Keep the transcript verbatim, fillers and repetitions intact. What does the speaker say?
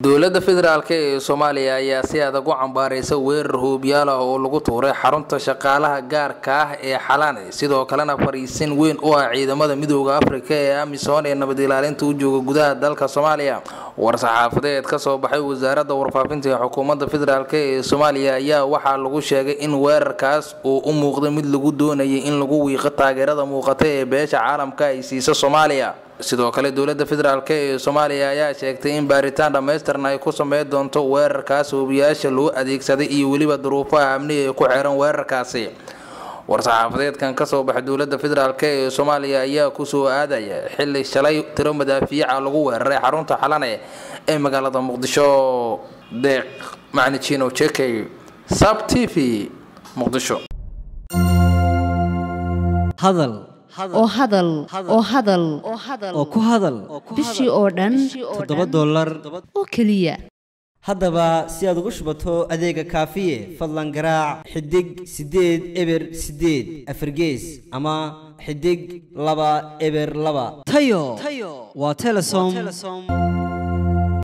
dowladda federaalka ee Soomaaliya ayaa si adag u cambaaraysa weerar hoobiyaal ah oo lagu tuuray xarunta shaqaalaha gaarka ah ee Xalane sidoo kalena fariisin weyn oo ah ciidamada midowga Afrika ee AMISOM ee nabad ilaalinta u jooga gudaha dalka Soomaaliya war-saxaafadeed ka soo baxay wasaaradda warfaafinta ee xukuumadda federaalka ee Soomaaliya ayaa waxa lagu sheegay in weerarkaas uu u muuqdo mid lagu doonayay in lagu wiiqo taageerada muuqata ee beesha caalamka ay siiso Soomaaliya sidoo kale dowladda federaalka ee Soomaaliya ayaa sheegtay in baaritaan dhameystirna ay ku sameeyeen doonto weerarkaas hoobiyaasha loo adeegsaday iyo waliba duruufaha amniga ee ku xeeran weerarkaasi war-saxaafadeedkan ka soo baxay dowladda federaalka ee Soomaaliya ayaa ku soo aadaya xilli shalay tiro madaafiica lagu weeraray xarunta Xalane ee magaalada Muqdisho deeq macnichiino checkay sab T V Muqdisho hadal oo hadal oo hadal oo ku hadal bishii oo dhan toddoba dollar oo kaliya haddaba si aad ugu shubato adeega kaafiye fadlan garaac xidig sideed eber sideed afargees ama xidig laba eber laba tayo waa Telesom